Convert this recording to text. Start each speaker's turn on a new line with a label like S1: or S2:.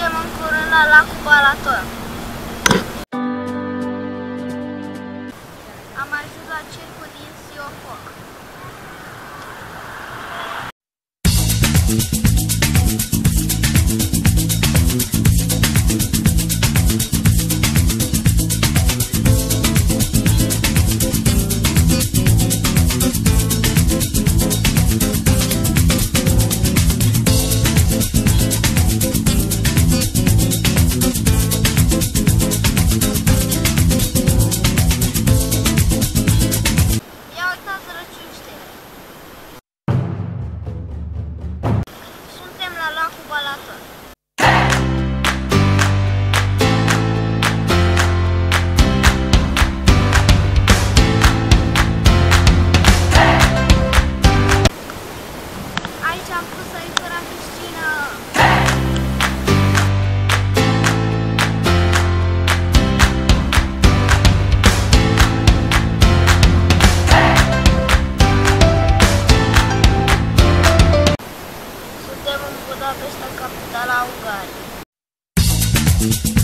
S1: Suntem în curând la lacul Balaton. Am ajuns la circul din Siofoc. Suntem la lacul Balaton. Aici am pus săritură în piscină. Suntem în Budapesta, capitala Ungariei.